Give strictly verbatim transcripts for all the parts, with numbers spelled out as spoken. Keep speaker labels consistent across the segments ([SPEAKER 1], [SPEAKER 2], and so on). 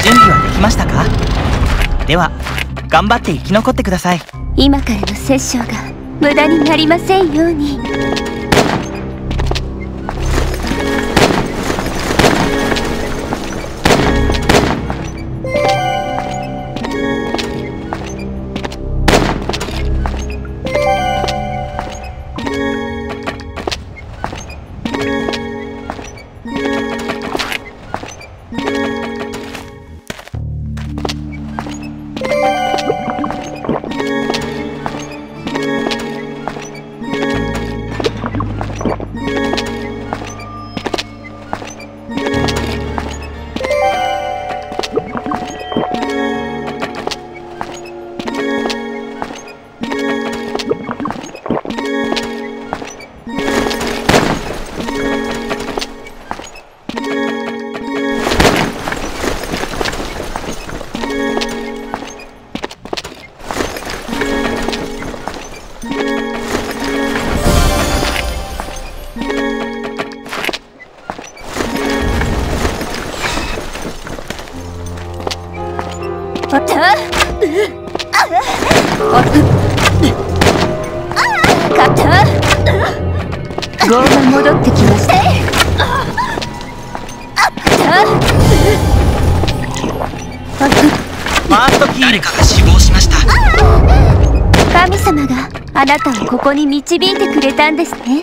[SPEAKER 1] 準備はできましたか？では頑張って生き残ってください。
[SPEAKER 2] 今からの殺生が無駄になりませんように。ゴーが戻ってきました。
[SPEAKER 1] ファーストキー。誰かが死亡しました。
[SPEAKER 2] 神様があなたをここに導いてくれたんですね。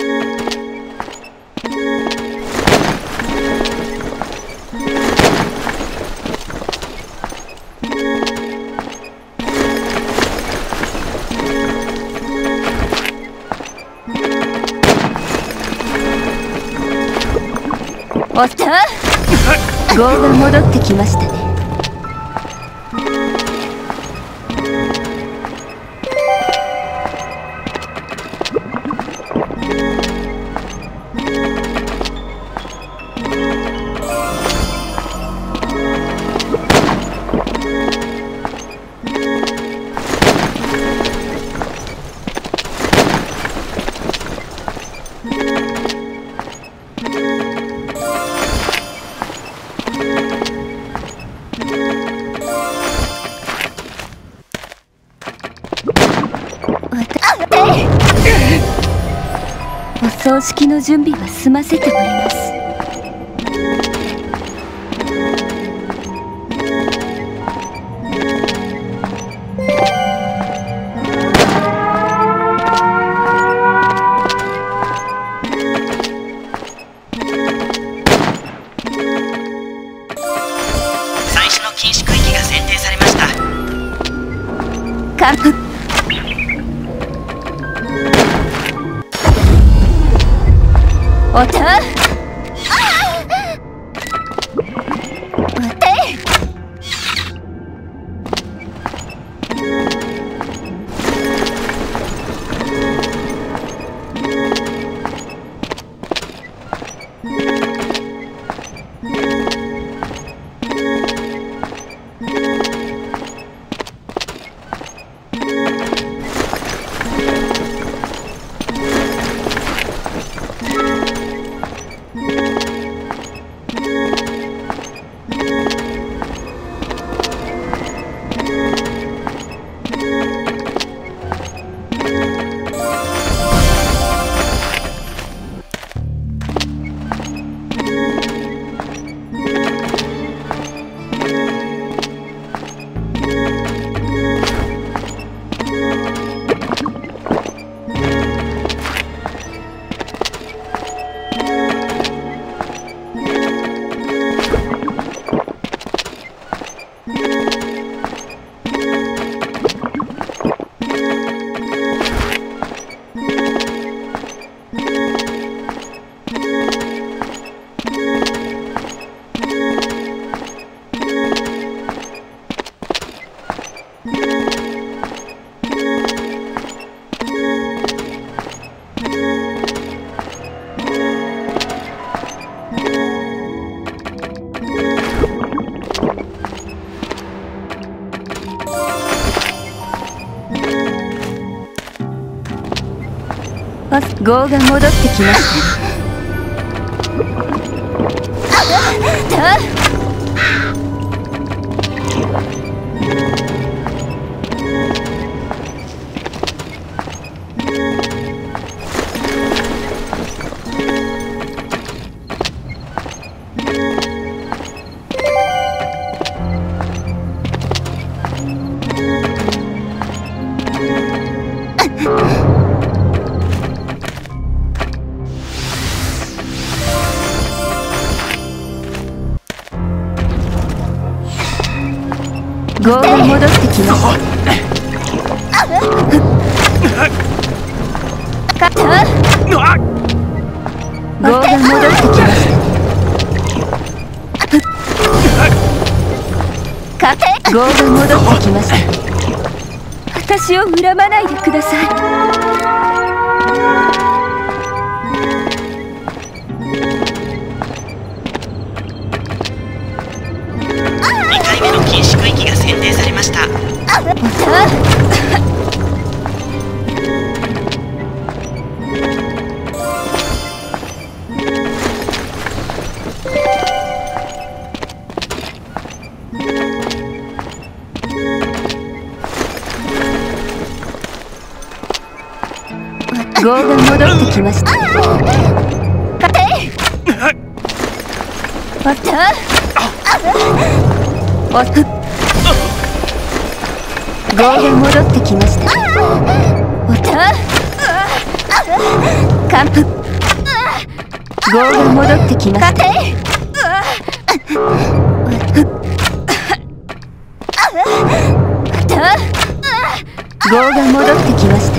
[SPEAKER 2] おったゴーが戻ってきましたね。お葬式の準備は済ませております。
[SPEAKER 1] 最初の禁止区域が選定されました。
[SPEAKER 2] 完封。おた待て。ゴーが戻ってきました。 戻ってきました。かった。業が戻ってきました。勝て。業が戻ってきました。私を恨まないでください。
[SPEAKER 1] にかいめの禁止区域が選定されました。
[SPEAKER 2] 業が戻ってきました。勝て。おっと。おっと。業が戻ってきました。おっと。完封。業が戻ってきました。勝て。業が戻ってきました。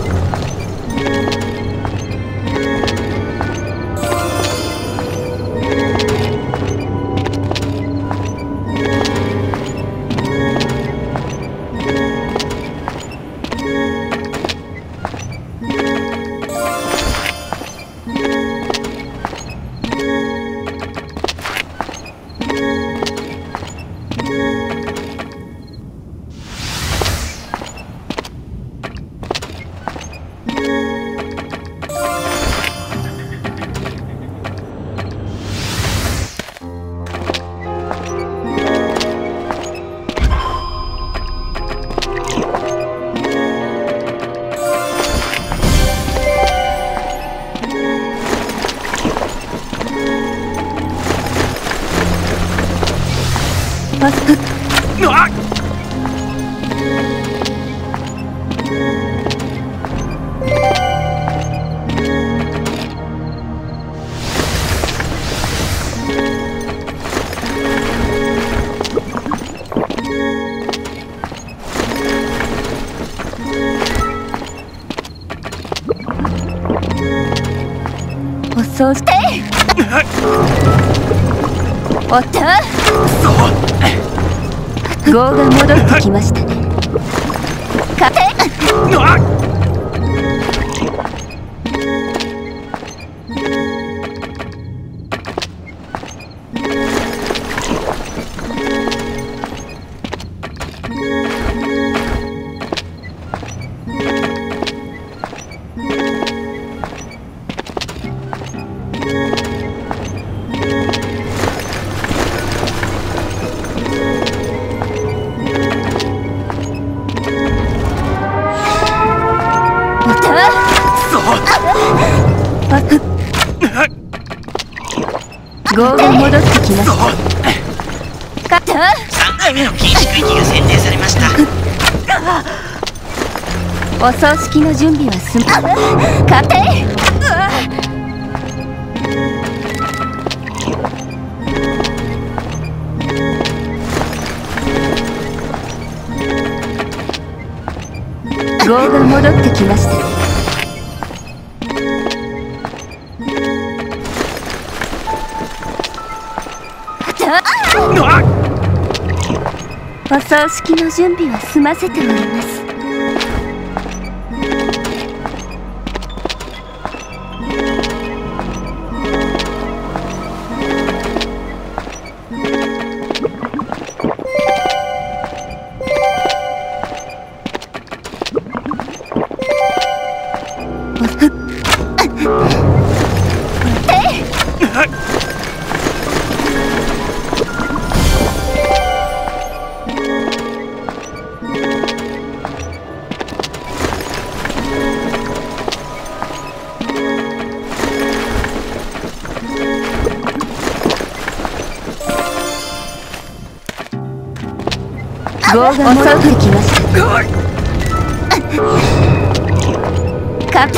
[SPEAKER 2] そしておっと。業が戻ってきましたね。勝て。業が戻ってきました。勝った。
[SPEAKER 1] さんかいめの禁止区域が選定されました。
[SPEAKER 2] お葬式の準備は済む。勝て。業が戻ってきました。お葬式の準備は済ませております。業が戻ってきました。勝った。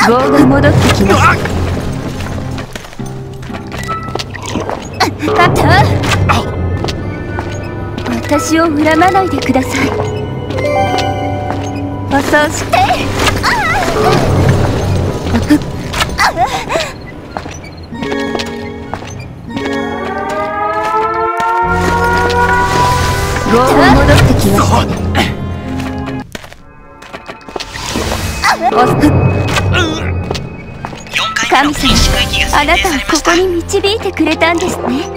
[SPEAKER 2] 棒が戻ってきました。勝った。私を恨まないでください。そして棒が戻ってきましたね。神様、あなたをここに導いてくれたんですね。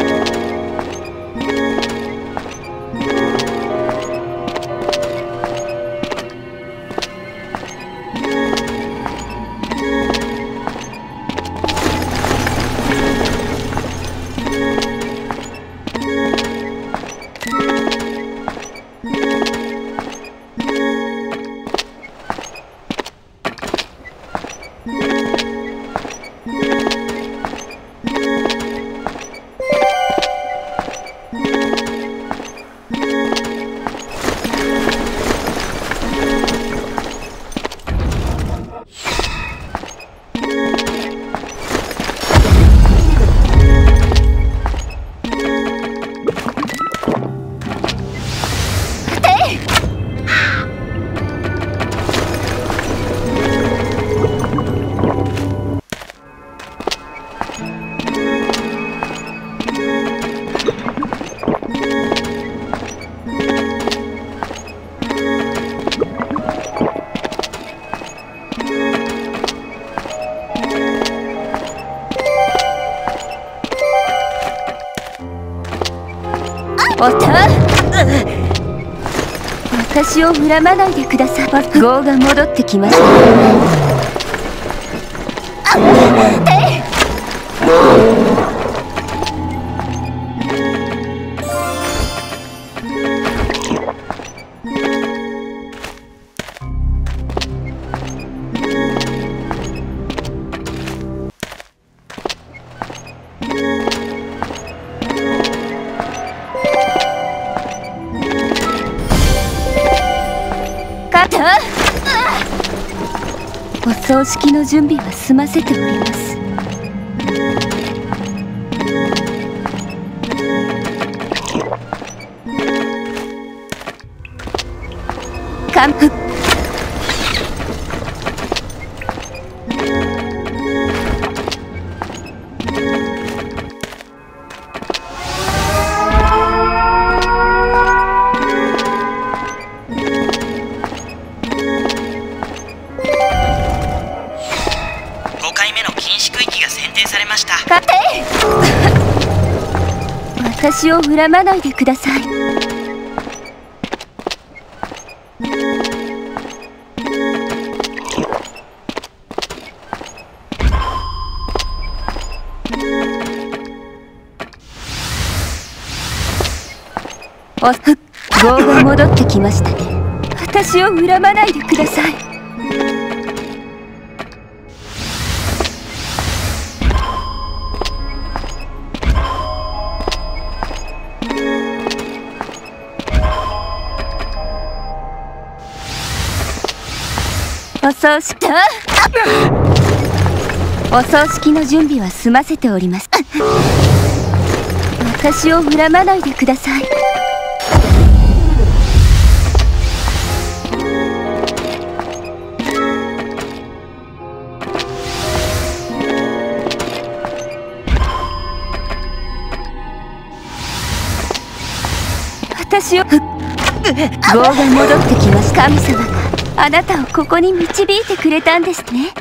[SPEAKER 2] 私を恨まないでください。業が戻ってきました。お葬式の準備は済ませております。完封。
[SPEAKER 1] ごかいめの禁止区域が選定されました。
[SPEAKER 2] 勝て。私を恨まないでください。おふっ、業が戻ってきましたね。私を恨まないでください。お葬式お葬式の準備は済ませております。私を恨まないでください。私を業が戻ってきます。神様があなたをここに導いてくれたんですね。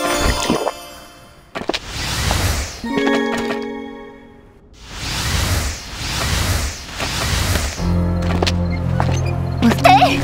[SPEAKER 2] おして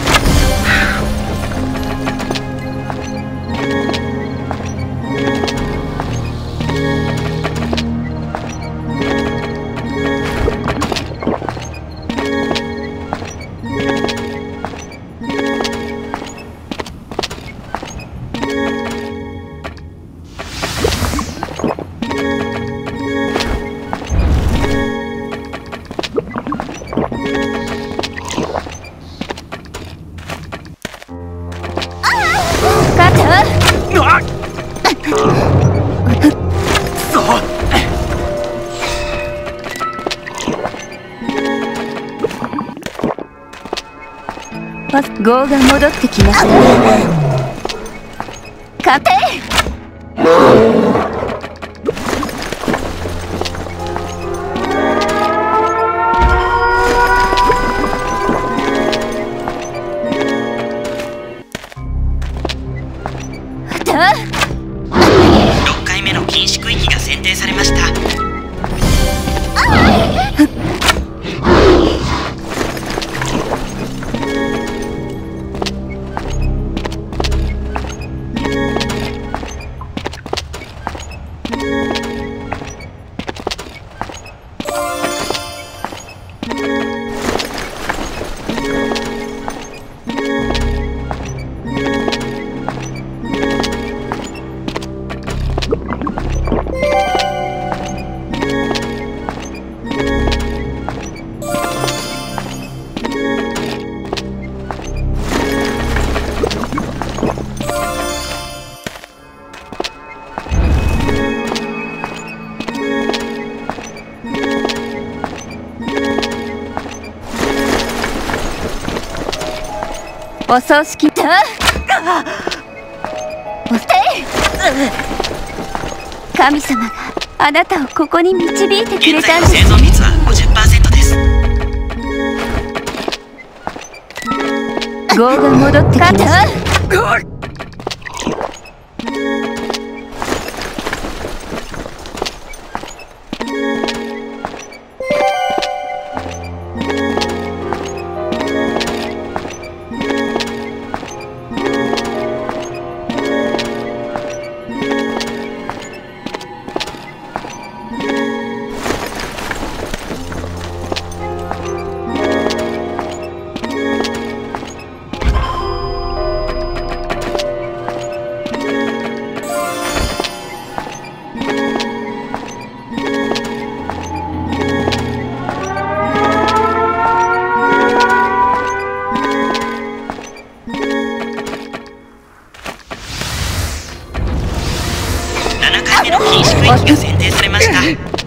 [SPEAKER 2] 業が戻ってきました。勝て。
[SPEAKER 1] ろっかいめの禁止区域が選定されました。
[SPEAKER 2] お葬式だ。おて神様があなたをここに導いてくれたんです。
[SPEAKER 1] 現在の生存率は ごじゅっパーセント です。
[SPEAKER 2] 業が戻ってきました。
[SPEAKER 1] ななかいめの禁止区域が選定されました。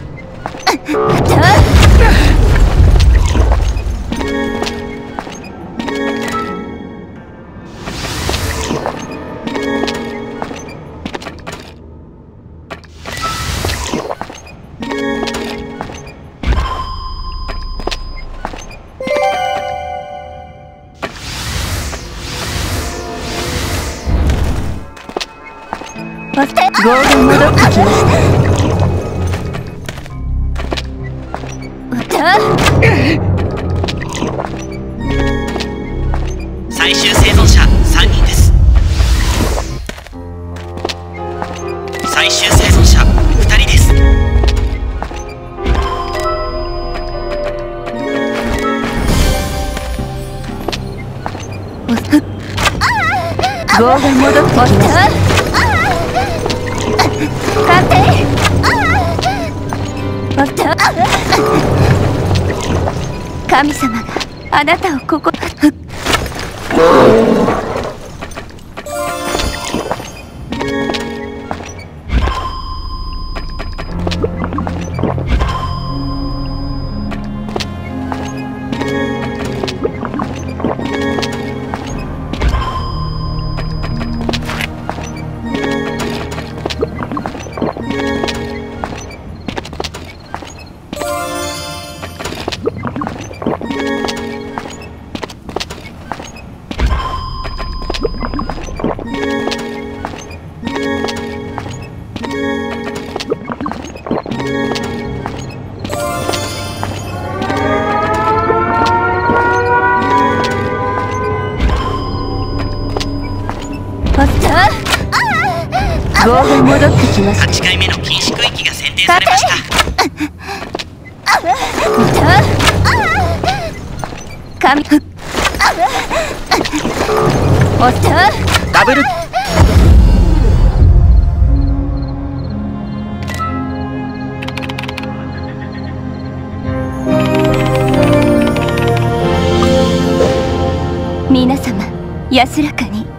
[SPEAKER 2] ゴール戻ってきました。
[SPEAKER 1] 最終生存者さんにんです。最終生存者ふたりです。
[SPEAKER 2] ゴーが戻ってきました。勝て。神様があなたをここ。ゴーが戻ってきました。
[SPEAKER 1] はちかいめの禁止区域が選定されました。
[SPEAKER 2] 神おった
[SPEAKER 1] ダブル
[SPEAKER 2] 皆様安らかに。